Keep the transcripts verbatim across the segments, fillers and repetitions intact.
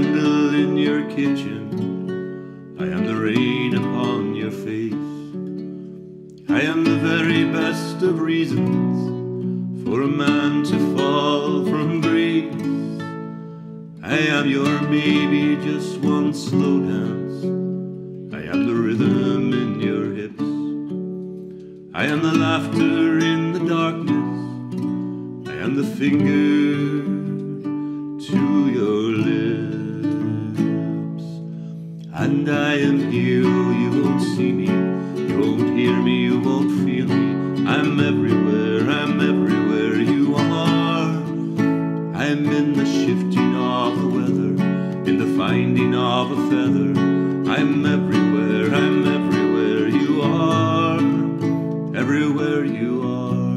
candle in your kitchen. I am the rain upon your face. I am the very best of reasons for a man to fall from grace. I am your maybe just one slow dance. I am the rhythm in your hips. I am the laughter in the darkness. I am the finger to your lips. And I am here, though you won't see me, you won't hear me, you won't feel me. I'm everywhere, I'm everywhere you are. I'm in the shifting of the weather, in the finding of a feather. I'm everywhere, I'm everywhere you are. Everywhere you are.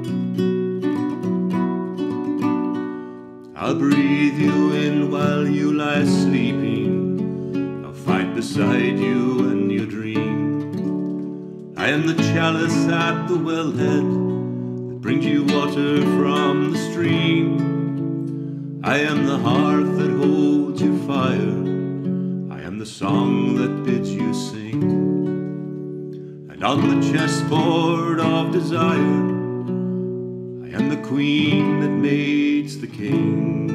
I'll breathe you in while you lie sleeping. I'll fight beside you when you dream. I am the chalice at the wellhead that brings you water from the stream. I am the hearth that holds your fire. I am the song that bids you sing. And on the chessboard of desire, I am the queen that mates the king.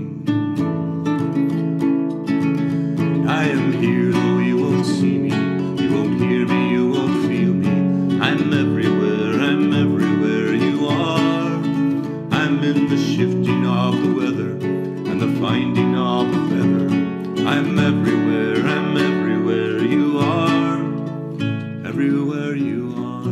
And I am here, though you won't see me, you won't hear me, you won't feel me. I'm everywhere, I'm everywhere you are. I'm in the shifting of the weather and the finding of a feather. I'm everywhere, I'm everywhere you are. Everywhere you are.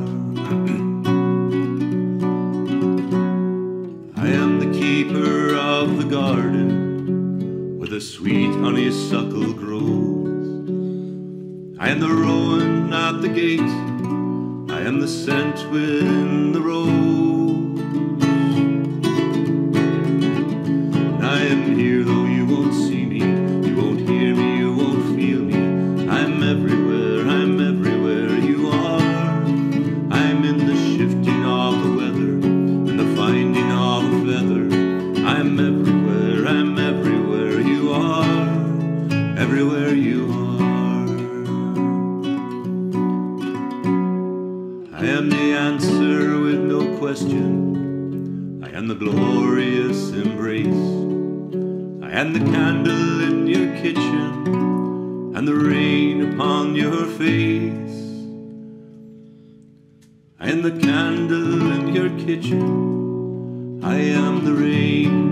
I am the keeper of the garden where the sweet honeysuckle grows. I am the rowan at the gate. I am the scent within the rose. And I am here, though you won't see me, you won't hear me, you won't feel me. I'm everywhere, I'm everywhere you are. I'm in the shifting of the weather and the finding of a feather. I'm everywhere, I'm everywhere you are. Everywhere you are. I am the answer with no question. I am the glorious embrace. I am the candle in your kitchen and the rain upon your face. I am the candle in your kitchen. I am the rain